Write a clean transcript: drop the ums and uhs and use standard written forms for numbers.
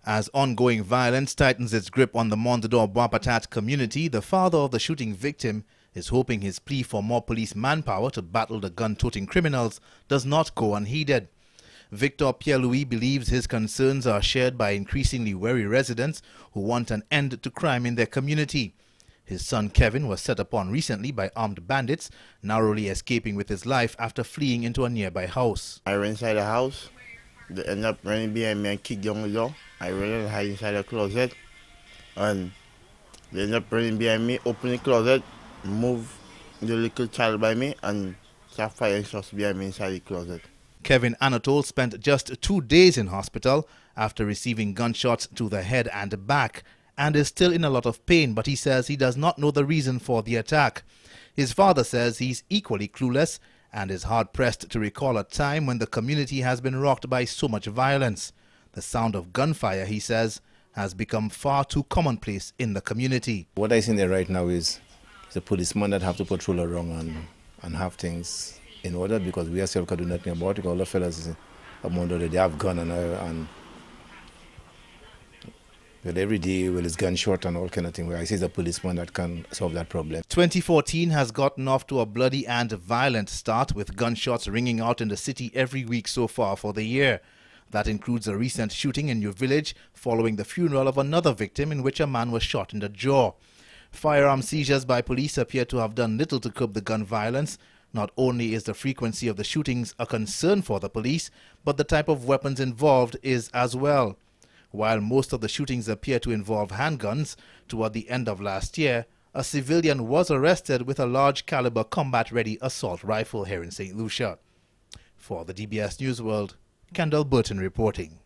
As ongoing violence tightens its grip on the Morne Du Don Bois Patat community, the father of the shooting victim is hoping his plea for more police manpower to battle the gun-toting criminals does not go unheeded. Victor Pierre-Louis believes his concerns are shared by increasingly wary residents who want an end to crime in their community. His son Kevin was set upon recently by armed bandits, narrowly escaping with his life after fleeing into a nearby house. I ran inside the house. They ended up running behind me and kicked down the door. I ran and hid inside the closet. And they ended up running behind me, open the closet, move the little child by me, and start firing shots behind me inside the closet. Kevin Anatole spent just 2 days in hospital after receiving gunshots to the head and back, and is still in a lot of pain, but he says he does not know the reason for the attack. His father says he's equally clueless and is hard-pressed to recall a time when the community has been rocked by so much violence. The sound of gunfire, he says, has become far too commonplace in the community. What I see there right now is the policemen that have to patrol around and have things in order, because we ourselves can do nothing about it. All the fellas among them, they have gun and but every day, well, it's gunshot and all kind of thing. Where I see the policeman that can solve that problem. 2014 has gotten off to a bloody and violent start, with gunshots ringing out in the city every week so far for the year. That includes a recent shooting in New Village following the funeral of another victim in which a man was shot in the jaw. Firearm seizures by police appear to have done little to curb the gun violence. Not only is the frequency of the shootings a concern for the police, but the type of weapons involved is as well. While most of the shootings appear to involve handguns, toward the end of last year, a civilian was arrested with a large caliber combat-ready assault rifle here in St. Lucia. For the DBS News World, Kendal Burton reporting.